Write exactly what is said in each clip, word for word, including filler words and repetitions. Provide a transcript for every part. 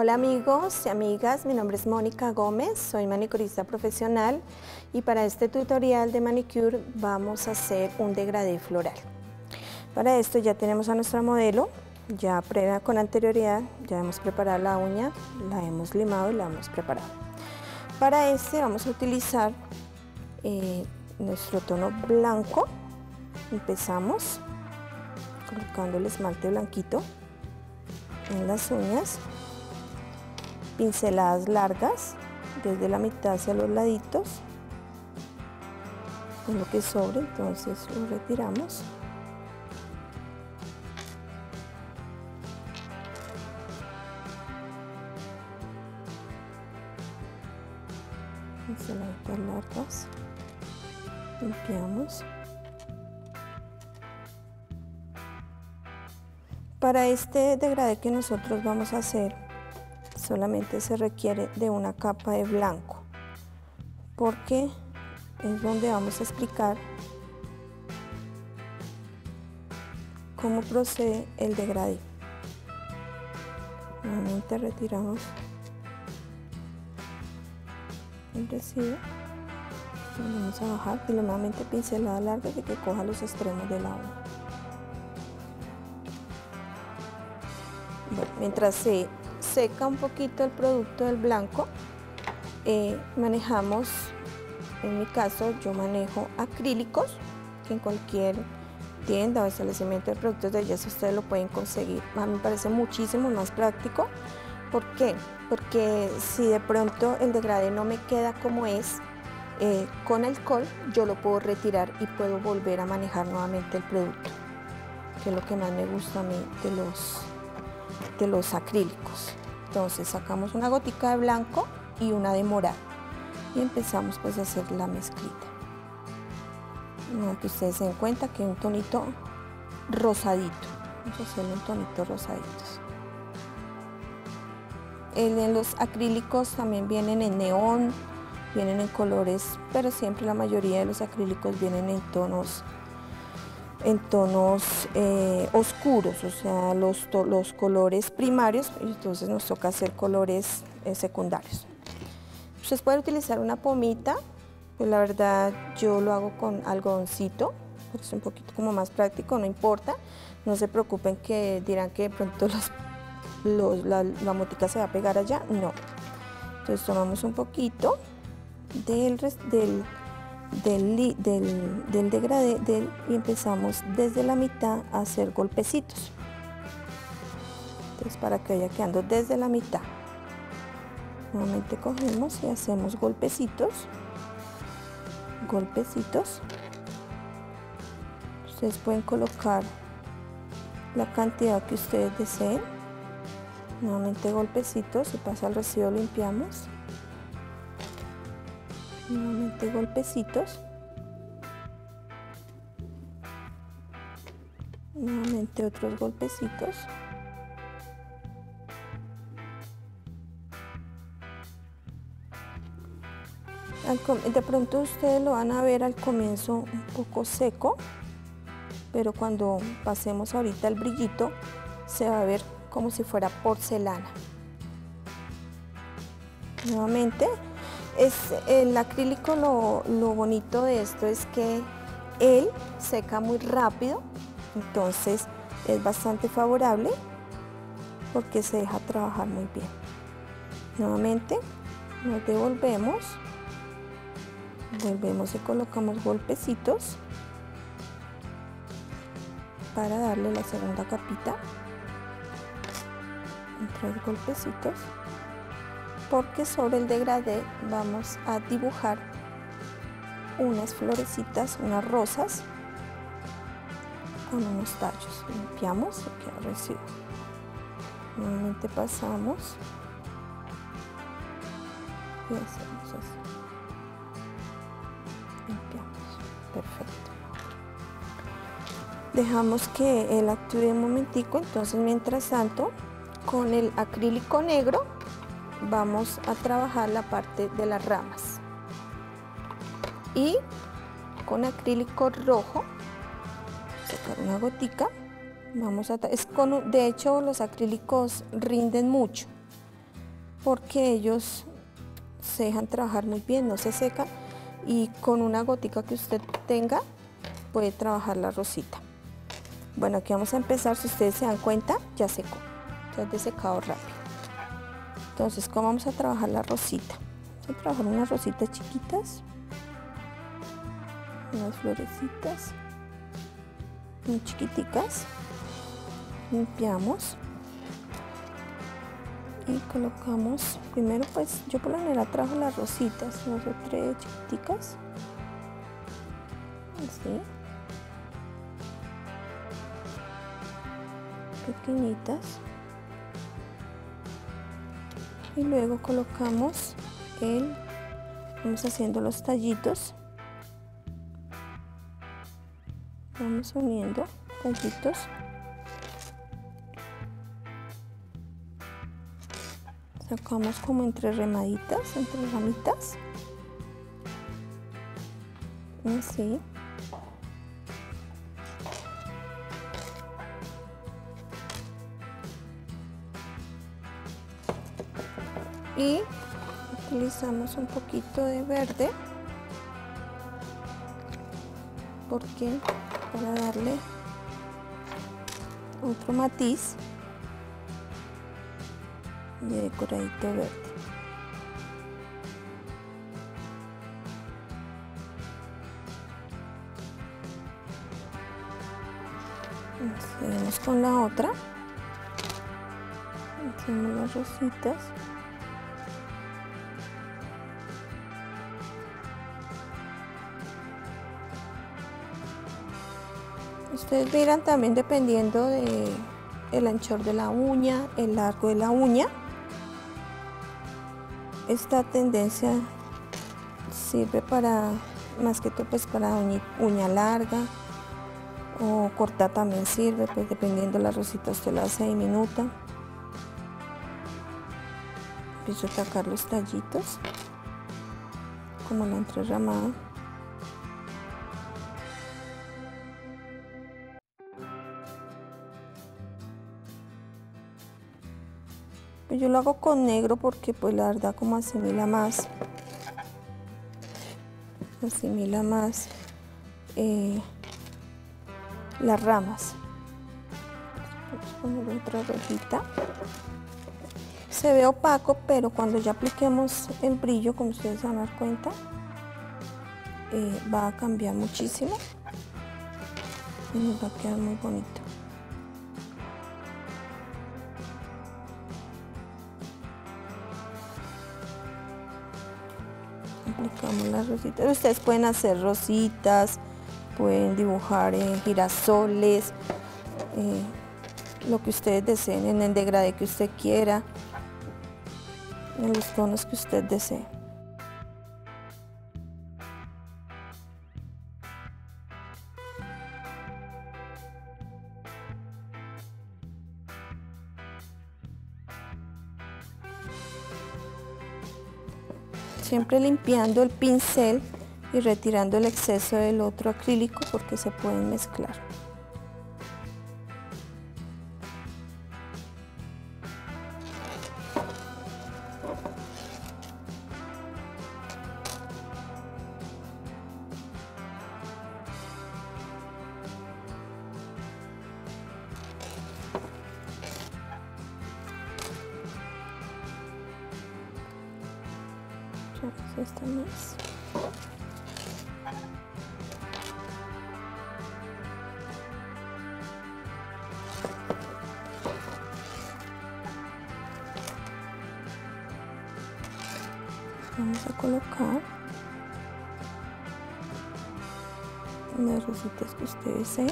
Hola amigos y amigas, mi nombre es Mónica Gómez, soy manicurista profesional y para este tutorial de manicure vamos a hacer un degradé floral. Para esto ya tenemos a nuestra modelo, ya previa con anterioridad, ya hemos preparado la uña, la hemos limado y la hemos preparado. Para este vamos a utilizar eh, nuestro tono blanco. Empezamos colocando el esmalte blanquito en las uñas, pinceladas largas desde la mitad hacia los laditos, con lo que sobre entonces lo retiramos. Pinceladas largas, limpiamos. Para este degradé que nosotros vamos a hacer, solamente se requiere de una capa de blanco, porque es donde vamos a explicar cómo procede el degradé. Nuevamente retiramos el residuo, vamos a bajar y nuevamente pincelada larga de que coja los extremos de la uña. Bueno, mientras se seca un poquito el producto del blanco, eh, manejamos, en mi caso yo manejo acrílicos, que en cualquier tienda o establecimiento de productos de belleza ustedes lo pueden conseguir. A mí me parece muchísimo más práctico. ¿Por qué? Porque si de pronto el degradé no me queda como es, eh, con alcohol yo lo puedo retirar y puedo volver a manejar nuevamente el producto, que es lo que más me gusta a mí de los de los acrílicos. Entonces sacamos una gotica de blanco y una de morado y empezamos pues a hacer la mezclita. Para que ustedes se den cuenta que es un tonito rosadito, vamos a hacerle un tonito rosaditos. En los acrílicos también vienen en neón, vienen en colores, pero siempre la mayoría de los acrílicos vienen en tonos en tonos eh, oscuros, o sea, los, los colores primarios, y entonces nos toca hacer colores eh, secundarios. Ustedes pueden utilizar una pomita, pues la verdad yo lo hago con algodoncito, porque es un poquito como más práctico, no importa, no se preocupen que dirán que de pronto los, los, la, la motica se va a pegar allá, no. Entonces tomamos un poquito del, del Del, del, del degradé del, y empezamos desde la mitad a hacer golpecitos. Entonces para que vaya quedando desde la mitad, nuevamente cogemos y hacemos golpecitos, golpecitos. Ustedes pueden colocar la cantidad que ustedes deseen. Nuevamente golpecitos, y pasa el residuo, limpiamos. Nuevamente golpecitos, nuevamente otros golpecitos, de pronto ustedes lo van a ver al comienzo un poco seco, pero cuando pasemos ahorita el brillito se va a ver como si fuera porcelana. Nuevamente. Es, el acrílico, lo, lo bonito de esto es que él seca muy rápido, entonces es bastante favorable porque se deja trabajar muy bien. Nuevamente nos devolvemos, volvemos y colocamos golpecitos para darle la segunda capita, tres golpecitos, porque sobre el degradé vamos a dibujar unas florecitas, unas rosas con unos tallos. Limpiamos y queda el residuo. Nuevamente pasamos y hacemos así. Limpiamos. Perfecto. Dejamos que él actúe un momentico, entonces mientras tanto con el acrílico negro vamos a trabajar la parte de las ramas y con acrílico rojo, sacar una gotica, vamos a, es con, de hecho los acrílicos rinden mucho, porque ellos se dejan trabajar muy bien, no se secan, y con una gotica que usted tenga puede trabajar la rosita. Bueno, aquí vamos a empezar. Si ustedes se dan cuenta, ya secó, ya es desecado rápido. Entonces, ¿cómo vamos a trabajar la rosita? Vamos a trabajar unas rositas chiquitas, unas florecitas muy chiquiticas. Limpiamos y colocamos. Primero, pues yo por lo general trabajo las rositas, dos o tres chiquiticas, así, pequeñitas, y luego colocamos el, vamos haciendo los tallitos, vamos uniendo tallitos, sacamos como entre remaditas, entre ramitas, así. Y utilizamos un poquito de verde, porque para darle otro matiz de decoradito verde. Seguimos con la otra, hacemos las rositas. Ustedes miran también, dependiendo de el anchor de la uña, el largo de la uña. Esta tendencia sirve para, más que todo, pues para uña, uña larga, o corta también sirve, pues dependiendo de la rosita usted la hace diminuta. Empiezo a atacar los tallitos como la entrerramada. Pues yo lo hago con negro porque pues la verdad como asimila más, asimila más eh, las ramas. Vamos a poner otra rojita. Se ve opaco, pero cuando ya apliquemos el brillo, como ustedes van a dar cuenta, eh, va a cambiar muchísimo y nos va a quedar muy bonito. Aplicamos las rositas. Ustedes pueden hacer rositas, pueden dibujar eh, girasoles, eh, lo que ustedes deseen, en el degradé que usted quiera, en los tonos que usted desee. Siempre limpiando el pincel y retirando el exceso del otro acrílico, porque se pueden mezclar. Esta más. Vamos a colocar las rositas que usted desee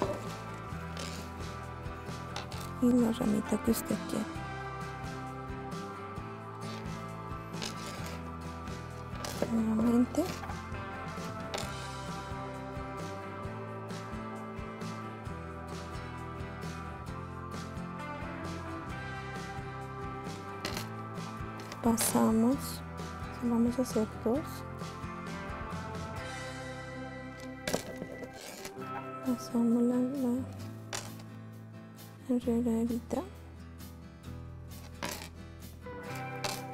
y la ramita que usted quiera. Nuevamente pasamos, vamos a hacer dos, pasamos la, la enredadita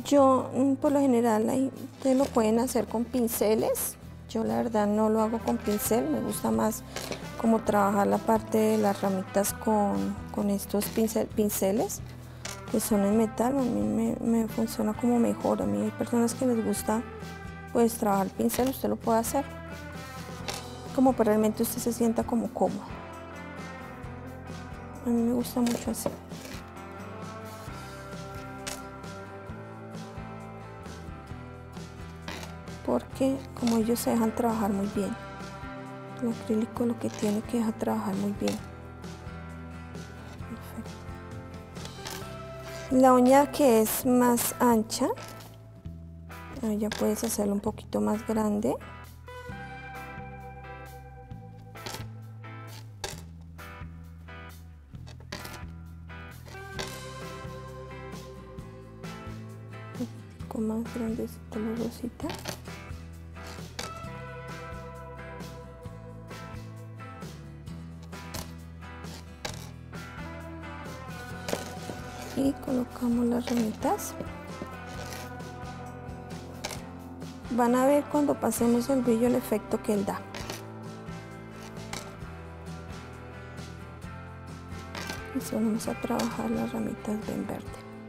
Yo, por lo general, ahí ustedes lo pueden hacer con pinceles. Yo la verdad no lo hago con pincel, me gusta más como trabajar la parte de las ramitas con, con estos pincel, pinceles que son en metal. A mí me, me funciona como mejor. A mí hay personas que les gusta pues trabajar el pincel, usted lo puede hacer como para realmente usted se sienta como cómodo. A mí me gusta mucho así. Porque como ellos se dejan trabajar muy bien, el acrílico lo que tiene que dejar trabajar muy bien. Perfecto. La uña que es más ancha, ahí ya puedes hacerlo un poquito más grande. Un poco más grandecita la rosita. Y colocamos las ramitas. Van a ver cuando pasemos el brillo el efecto que él da. Y solo vamos a trabajar las ramitas bien verde.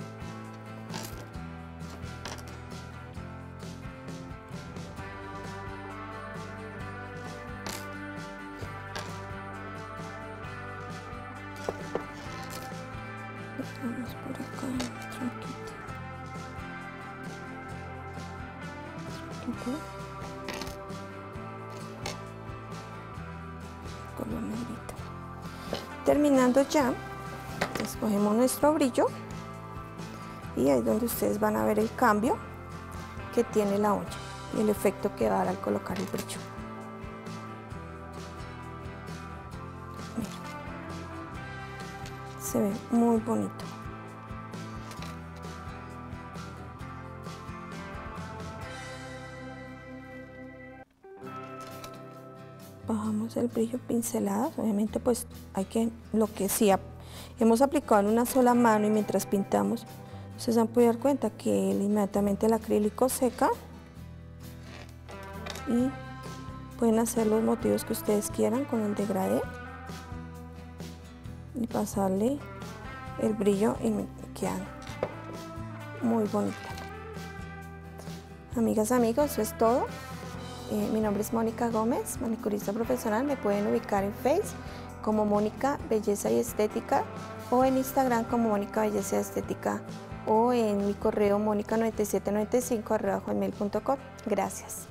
Vamos por acá, tronquito. Tronquito. Color negrito. Terminando ya, escogemos nuestro brillo y ahí es donde ustedes van a ver el cambio que tiene la uña y el efecto que va a dar al colocar el brillo. Miren. Se ve muy bonito. Bajamos el brillo pinceladas, obviamente pues hay que, lo que sí hemos aplicado en una sola mano y mientras pintamos, ustedes han podido dar cuenta que inmediatamente el acrílico seca y pueden hacer los motivos que ustedes quieran con el degradé y pasarle el brillo y quedan muy bonita. Amigas, amigos, eso es todo. Eh, mi nombre es Mónica Gómez, manicurista profesional. Me pueden ubicar en Facebook como Mónica Belleza y Estética o en Instagram como Mónica Belleza y Estética o en mi correo mónica noventa y siete noventa y cinco arroba hotmail punto com. Gracias.